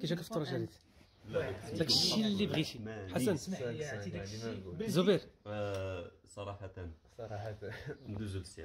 جاك الفطور جاريت داكشي اللي بغيتي. حسن زبير صراحة ندوزو للسير.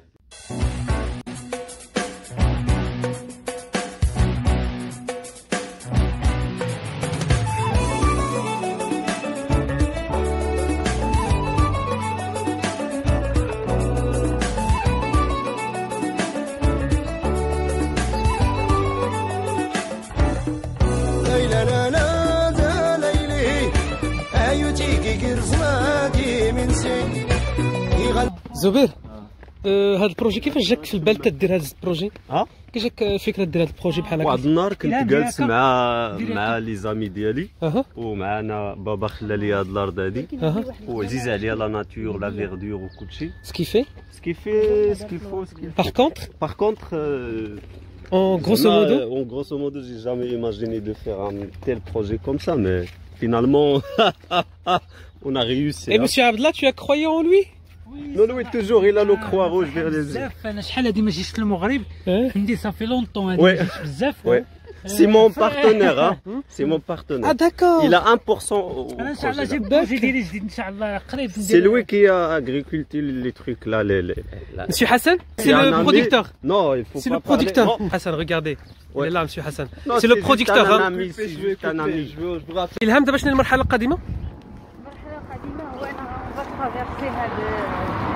زبير هذا البروجي كيفاش جاك في البال تدير هذا البروجي؟ كي جاك فكره دير هذا البروجي بحال هكا؟ واحد النهار كنت جالس مع لي زامي ديالي ومعنا بابا خلى لي هاد الارض هادي وعزيز عليا لا ناتور لا فيردور وكلشي. سكيفي سكيفو Par contre, en grosso modo, j'ai jamais imaginé de faire un tel projet comme ça, mais finalement, on a réussi. Et monsieur Abdallah, tu as croyé en lui? Non, oui, toujours, il a le croix rouge vers les yeux. انا شحال هادي ما جيتش للمغرب عندي صافي لونطون هادي ما جيتش بزاف. C'est mon partenaire, hein. C'est mon partenaire. Ah d'accord. Il a 1%. انا ان شاء الله جايب بروجي ديالي جديد ان شاء الله قريب. C'est lui qui a agriculté les trucs là, Monsieur Hassan, c'est le producteur. Non, il faut pas. C'est le producteur. Hassan, regardez. Il est là, monsieur Hassan. C'est le producteur. C'est un ami, c'est juste un ami. إلهام دابا شنو المرحلة القادمة؟ المرحلة القادمة هو أنا غنترافيرسي هذا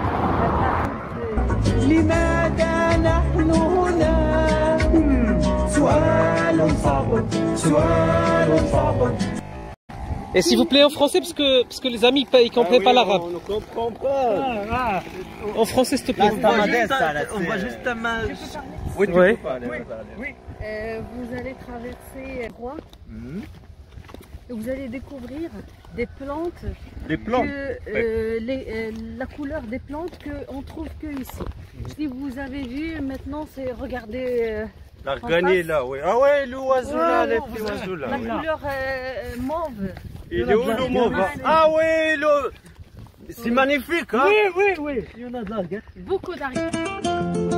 لماذا نحن هنا؟ سؤال صعب. Et s'il vous plaît en français parce que les amis ils comprennent pas l'arabe. On ne comprend pas. En français s'il te plaît. On va juste Oui. Vous allez traverser Roi. Et vous allez découvrir des plantes. Des plantes. La couleur des plantes qu'on trouve que ici. Si vous avez vu, maintenant c'est regardez. L'arganie là, oui. Ah ouais, l'oiseau là, les petits oiseaux là. La couleur mauve. Il est où le mauve? Ah oui, c'est magnifique, hein? Oui. Il y en a de là, regarde. Beaucoup d'argile.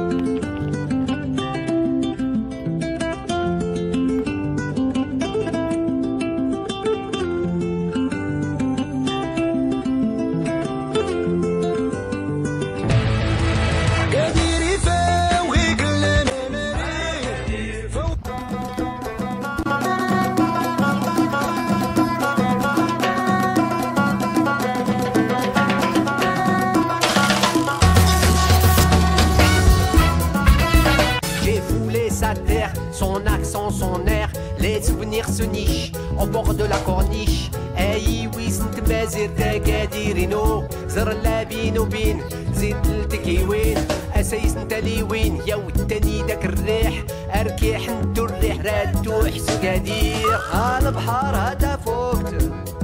Son accent, son air, les souvenirs se nichent au bord de la corniche. اي ويسنت ما زرت قادرينو زر لا بين وبين زيد التكيوين اسايس انت لي وين يا والتاني داك الريح اركيح انتو الريح رادو حسن قدير البحر هذا فوقت.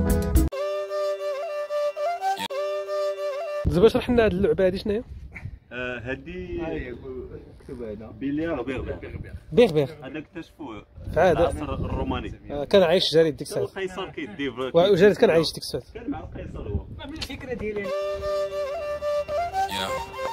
زعما شرح لنا هاد اللعبه هادي شنو هي؟ هادي بليار بيغ هذا اكتشفوه في العصر الروماني. كان عايش جاري ديك الساعه. القيصر كيدير وجاري كان عايش ديك الساعه. كان مع القيصر هو. من الفكره ديالي